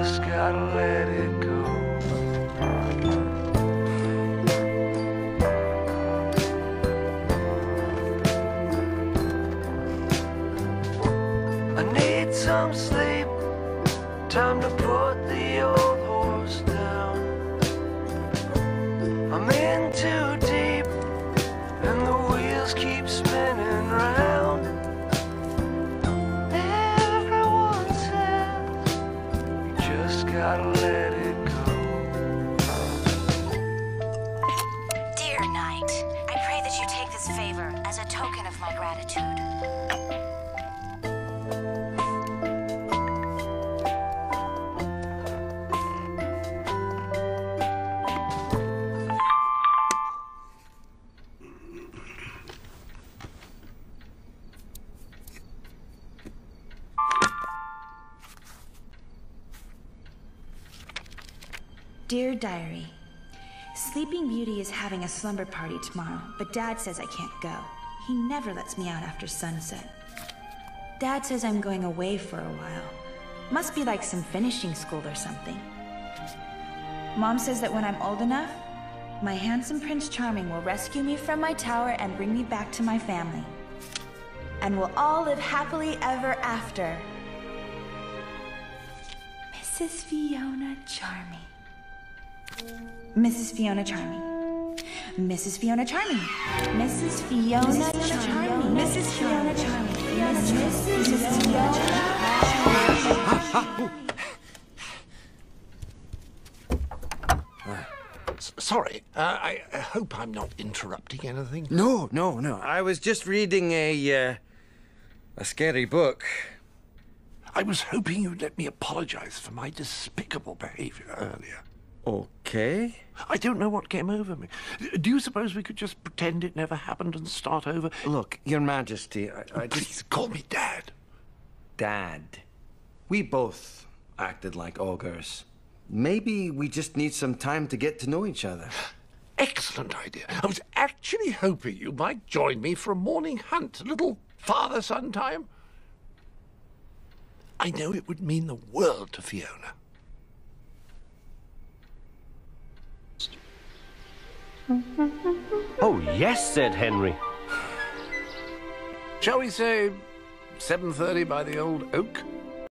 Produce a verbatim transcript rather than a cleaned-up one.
just gotta let it go. I need some sleep, time to put the old horse down. I'm in too deep, and the wheels keep spinning round. Everyone says you just gotta let it go. Dear Knight, I pray that you take this favor as a token of my gratitude. Dear Diary, Sleeping Beauty is having a slumber party tomorrow, but Dad says I can't go. He never lets me out after sunset. Dad says I'm going away for a while. Must be like some finishing school or something. Mom says that when I'm old enough, my handsome Prince Charming will rescue me from my tower and bring me back to my family. And we'll all live happily ever after. Missus Fiona Charming. Missus Fiona Charming. Missus Fiona Charming. Missus Fiona Charming. Missus Fiona Charming. Missus Fiona Charming. Sorry, uh, I hope I'm not interrupting anything. No, no, no. I was just reading a, uh, a scary book. I was hoping you'd let me apologize for my despicable behavior earlier. Okay. I don't know what came over me. Do you suppose we could just pretend it never happened and start over? Look, Your Majesty, I, I Please just... call me Dad. Dad. We both acted like ogres. Maybe we just need some time to get to know each other. Excellent idea. I was actually hoping you might join me for a morning hunt, a little father-son time. I know it would mean the world to Fiona. Oh, yes, said Henry. Shall we say seven thirty by the old oak?